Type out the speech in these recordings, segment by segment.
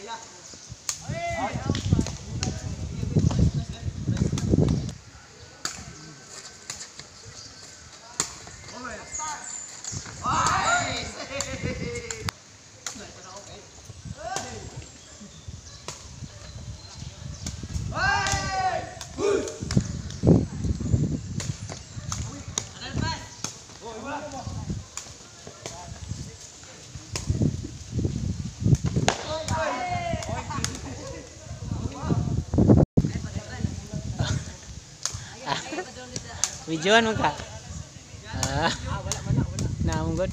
Videoan mo ka? Naunggod.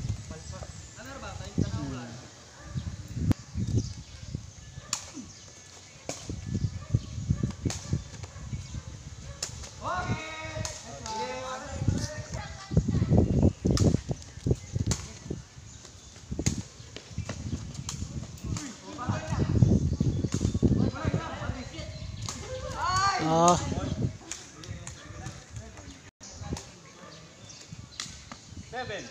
Oh. 7, 8.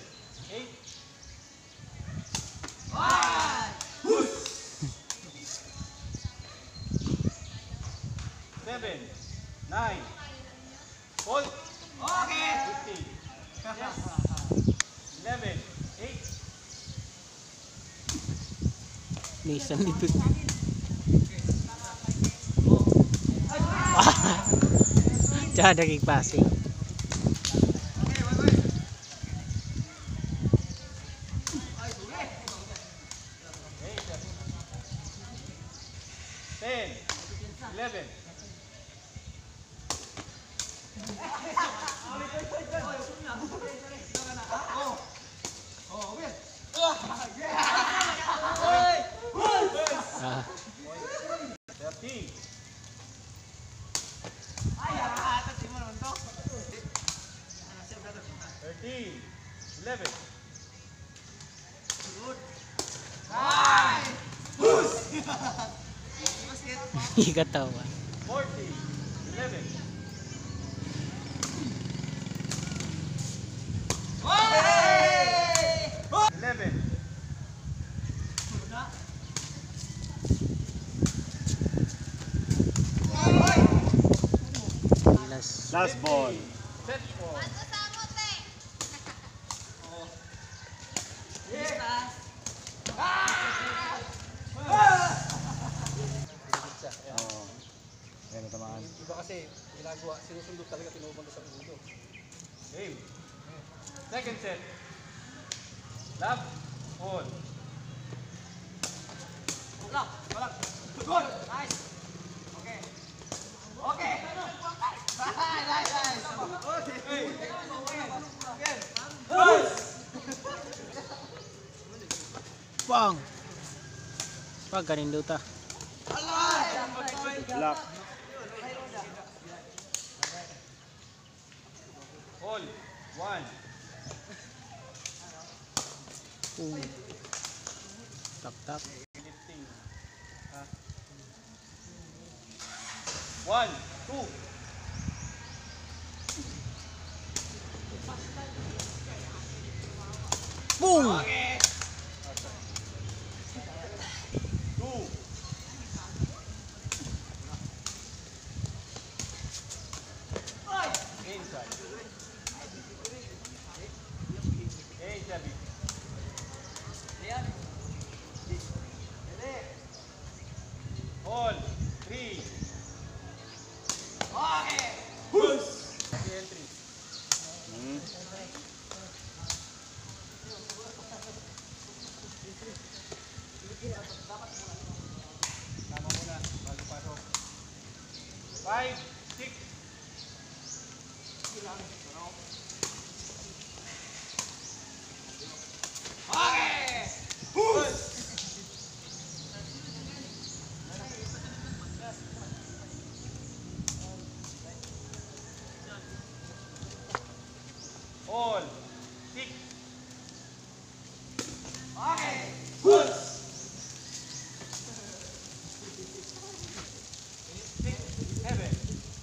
7, 9. Hold. Okay. 15. Yes. 11, 8. Nisan dito. Jangan daging passing. 10, 11. Ah. 13. 13, 11. Ikatawa. 40, 11. 11. Last ball. Set ball. Yan, tamaan. Iba kasi ginagawa, sinusundot talaga, pinupunta sa ulo. Game. Second set. Love. Hold. Lock, balak. Good. Nice. Okay. Okay. Nice, nice. Okay. Bang. Pag ganin duta. Block. Hold. 1. Tak tak. Lifting. 1, 2. Boom. 2. Inside. Jabi. Hold. 3. Okay. Push. Entry. Tama muna bago pasok. 5, 6. Okay. Push. All. 6. Okay. Push. 6, 7.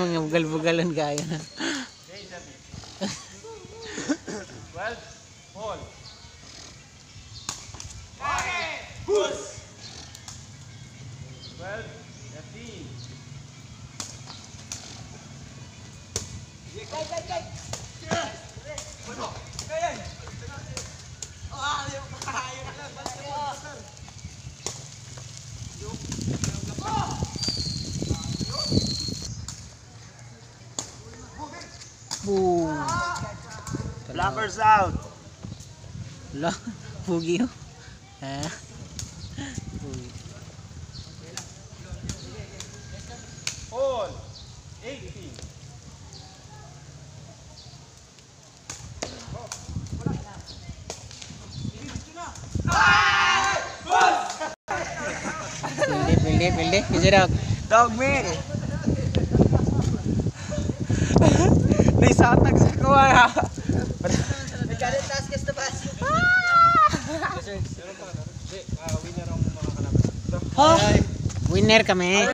Mga bugal-bugalan kaya. Okay, sabi. 12. Ball. Okay. Push. 12. 13. Boom. Blockers out. Wala. Pugi oh. Ah. Pugi. Ball. 18. Pilih. Bisa dok. Dog me. Naisatag sa kuha na. Nagkalit task ka sa bus. Winner ang mga kalaban. Winner kami.